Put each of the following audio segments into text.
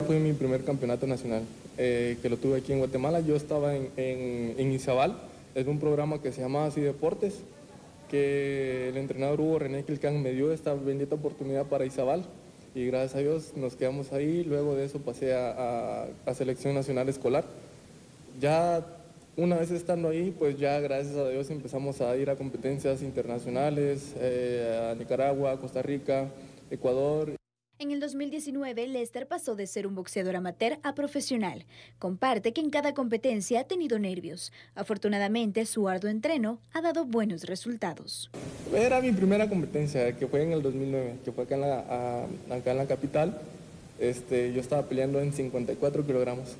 Fue mi primer campeonato nacional, que lo tuve aquí en Guatemala. Yo estaba en Izabal, es un programa que se llama así Deportes, que el entrenador Hugo René Quilcán me dio esta bendita oportunidad para Izabal y gracias a Dios nos quedamos ahí. Luego de eso pasé a selección nacional escolar. Ya una vez estando ahí, pues ya gracias a Dios empezamos a ir a competencias internacionales, a Nicaragua, Costa Rica, Ecuador. En el 2019, Lester pasó de ser un boxeador amateur a profesional. Comparte que en cada competencia ha tenido nervios. Afortunadamente, su arduo entreno ha dado buenos resultados. Era mi primera competencia, que fue en el 2009, que fue acá en la capital. Yo estaba peleando en 54 kilogramos.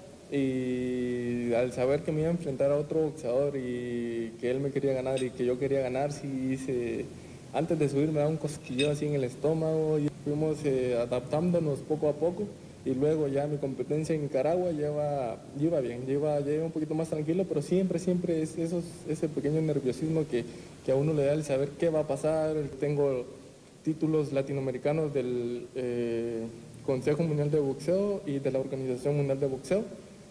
Y al saber que me iba a enfrentar a otro boxeador y que él me quería ganar y que yo quería ganar, sí hice, antes de subir me daba un cosquilleo así en el estómago y fuimos adaptándonos poco a poco y luego ya mi competencia en Nicaragua iba bien, iba un poquito más tranquilo, pero siempre es ese pequeño nerviosismo que a uno le da el saber qué va a pasar. Tengo títulos latinoamericanos del Consejo Mundial de Boxeo y de la Organización Mundial de Boxeo,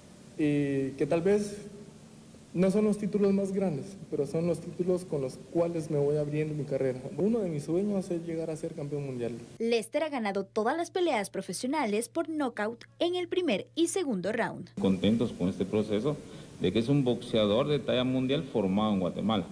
y que tal vez no son los títulos más grandes, pero son los títulos con los cuales me voy abriendo mi carrera. Uno de mis sueños es llegar a ser campeón mundial. Lester ha ganado todas las peleas profesionales por nocaut en el primer y segundo round. Contentos con este proceso de que es un boxeador de talla mundial formado en Guatemala.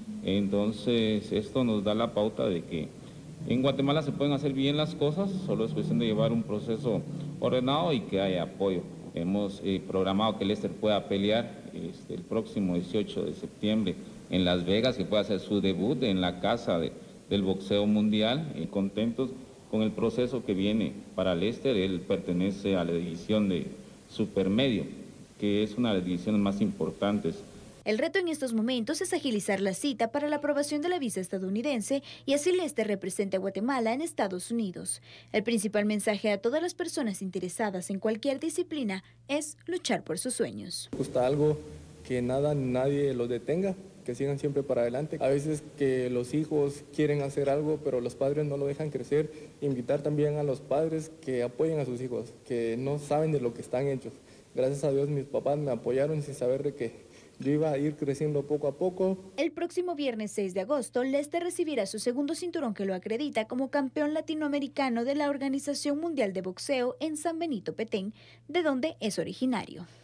Entonces esto nos da la pauta de que en Guatemala se pueden hacer bien las cosas, solo es cuestión de llevar un proceso ordenado y que haya apoyo. Hemos programado que Lester pueda pelear el próximo 18 de septiembre en Las Vegas, que pueda hacer su debut en la casa del boxeo mundial, y contentos con el proceso que viene para Lester. Él pertenece a la división de supermedio, que es una de las divisiones más importantes. El reto en estos momentos es agilizar la cita para la aprobación de la visa estadounidense y así Lester represente a Guatemala en Estados Unidos. El principal mensaje a todas las personas interesadas en cualquier disciplina es luchar por sus sueños. Me gusta algo que nada ni nadie los detenga, que sigan siempre para adelante. A veces que los hijos quieren hacer algo, pero los padres no lo dejan crecer. Invitar también a los padres que apoyen a sus hijos, que no saben de lo que están hechos. Gracias a Dios mis papás me apoyaron sin saber de que yo iba a ir creciendo poco a poco. El próximo viernes 6 de agosto, Lester recibirá su segundo cinturón que lo acredita como campeón latinoamericano de la Organización Mundial de Boxeo en San Benito, Petén, de donde es originario.